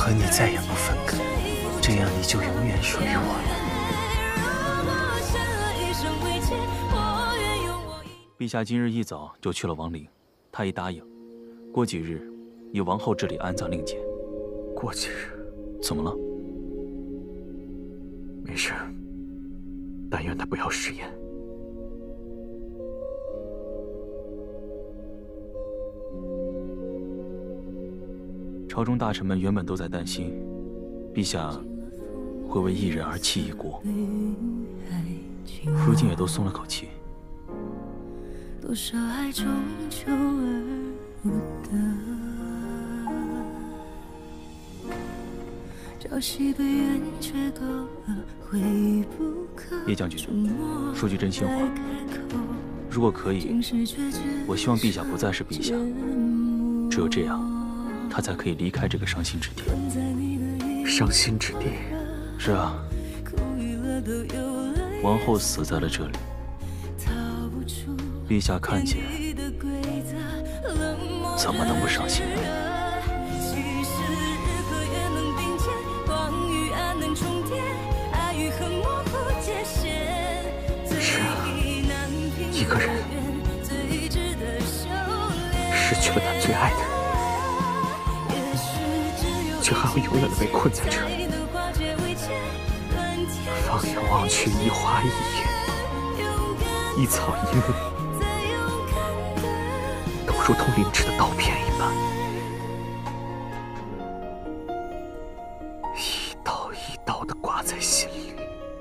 和你再也不分开，这样你就永远属于我了。 陛下今日一早就去了王陵，他已答应，过几日以王后这里安葬令箭。 过几日？ 怎么了？ 没事，但愿他不要食言。 朝中大臣们原本都在担心，陛下会为一人而弃一国，如今也都松了口气。 多少爱终究而不得，朝夕被冤却够了，回不可。 叶将军，说句真心话，如果可以，我希望陛下不再是陛下，只有这样，他才可以离开这个伤心之地。 伤心之地？ 是啊，王后死在了这里。陛下看见，怎么能不伤心呢？ 是啊，一个人失去了他最爱的人，却还要永远的被困在这里。放眼望去，一花一叶，一草一木，如同凌迟的刀片一般，一刀一刀地挂在心里。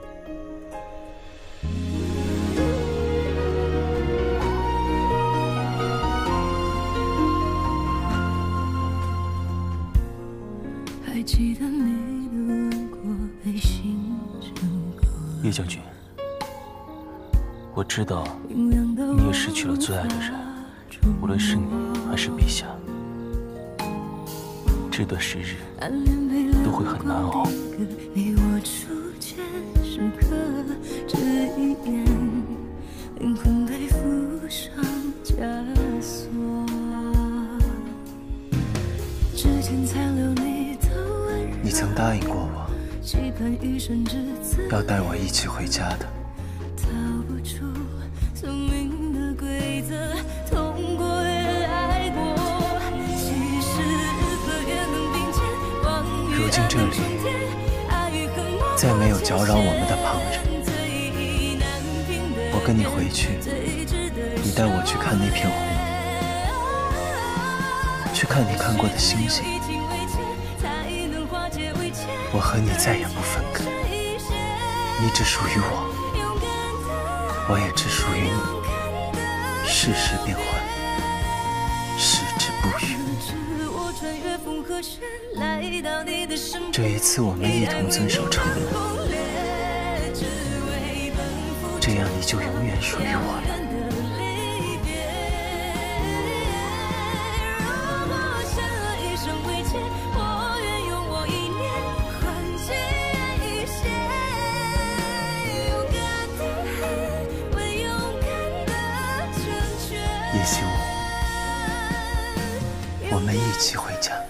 还记得你的轮廓被星辰勾勒。 叶将军，我知道你也失去了最爱的人。无论是你还是陛下，这段时日都会很难熬。 你我初见时刻，这一眼，灵魂被附上枷锁。指尖残留你的温柔。 你曾答应过我， 期盼余生只自要带我一起回家的。 逃不出生命的规则。 如今这里再没有搅扰我们的旁人，我跟你回去，你带我去看那片湖，去看你看过的星星。我和你再也不分开，你只属于我，我也只属于你。世事变幻，矢志不渝。这一次我们一同遵守承诺，这样你就永远属于我了。也希望我们一起回家。